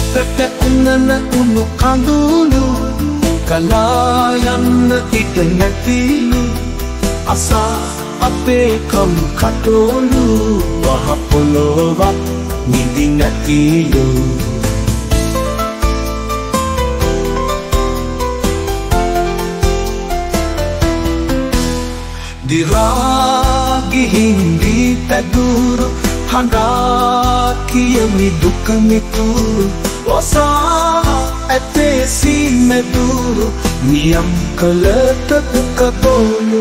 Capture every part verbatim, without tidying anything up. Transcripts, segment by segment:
Nettට උන්නන උණු කඳුළු ගලා යන්න ඉඩ නැතිලු අසා අපේ කම් කටෝලු වහ පොළොවක් නිදි නැතිලු දිරා ගිහින් දී පැදුරු හඬා කියමි දුක මිතුරු වසා ඇතේ සීමෙදුරු නියම් කළට දුක බෝලු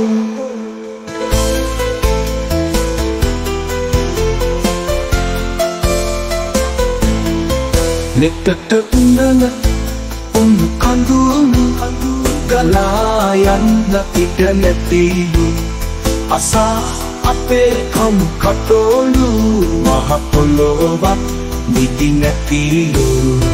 නෙත්තට උන්නන උණු කඳුළු ගලා යන්න ඉඩ නැතිලු අසා අපේ කම් කටෝලු මහ පොළොවක් නිදි නැතිලු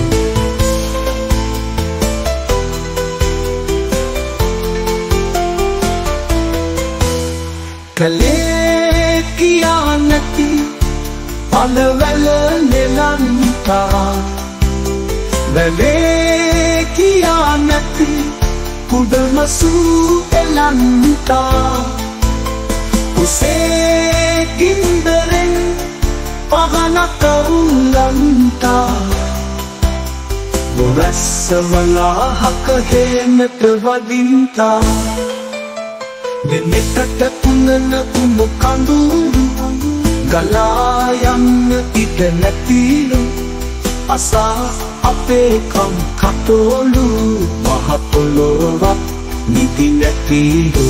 කලේ කියා නැති පළවැල නෙලන්තා වැවේ කියා නැති කුඩමසු එලන්තා උසේ ගින්දරෙන් පගනක උල්ලන්තා ගොරැස්සවලාහක හේනට වදින්තා නෙත්තට උන්නන උණු කඳුළු ගලා යන්න ඉඩ නැතිලු අසා අපේ කම් කටෝලු මහ පොළොවක් නිදි නැතිලු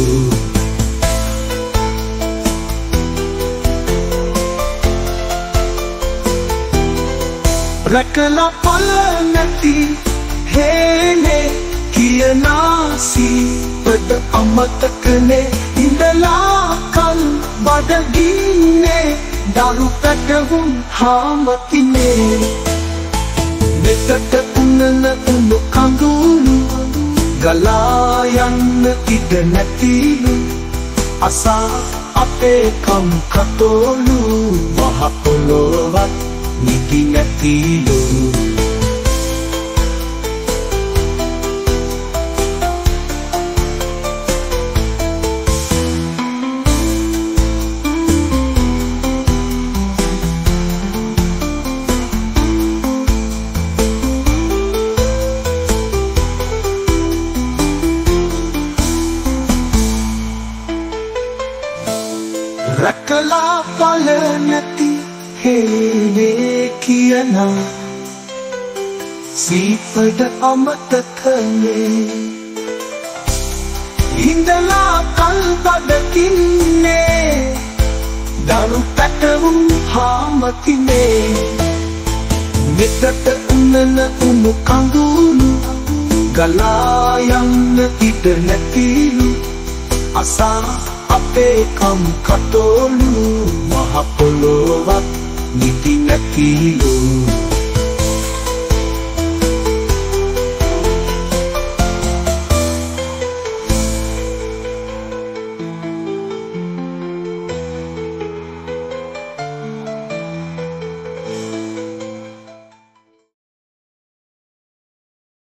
රැකලා පල නැති හේනේ කියනාසි පද අමතකනේ ඉඳලා කල් බඩගින්නේ දරු පැටවුම් හාමතිනේ නෙත්තට උන්නන උණු කඳුළු ගලා යන්න ඉඩ නැතිලු අසා අපේ කම් කටෝලු මහ පොළොවක් නිදි නැතිලු රැකලා පල නැති හේනේ කියනා සීපඩ අමතකනේ ඉඳලා කල් බඩකින්නේ දරු පැටවුම් හාමතිනේ නෙත්තට උන්නන උණු කඳුළු ගලා යන්න ඉඩ නැතිලු අසා අපේ කම් කටෝලු මහ පොළොවක් නිදි නැතිලු